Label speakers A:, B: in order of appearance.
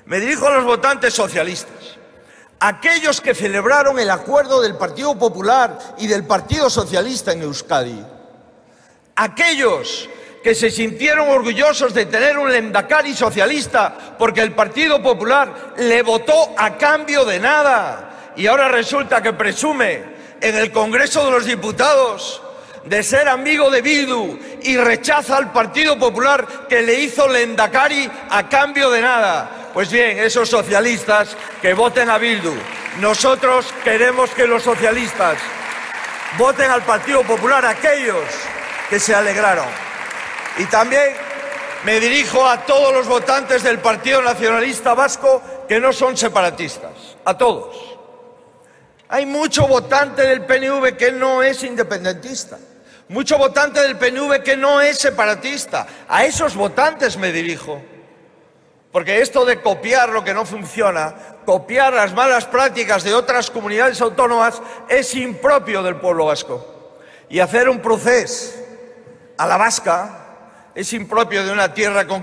A: Me dirijo a los votantes socialistas. Aquellos que celebraron el acuerdo del Partido Popular y del Partido Socialista en Euskadi. Aquellos que se sintieron orgullosos de tener un lehendakari socialista porque el Partido Popular le votó a cambio de nada y ahora resulta que presume en el Congreso de los Diputados de ser amigo de Bildu y rechaza al Partido Popular que le hizo lehendakari a cambio de nada. Pues bien, esos socialistas que voten a Bildu. Nosotros queremos que los socialistas voten al Partido Popular, aquellos que se alegraron. Y también me dirijo a todos los votantes del Partido Nacionalista Vasco que no son separatistas, a todos. Hay mucho votante del PNV que no es independentista, mucho votante del PNV que no es separatista. A esos votantes me dirijo. Porque esto de copiar lo que no funciona, copiar las malas prácticas de otras comunidades autónomas, es impropio del pueblo vasco. Y hacer un procés a la vasca es impropio de una tierra con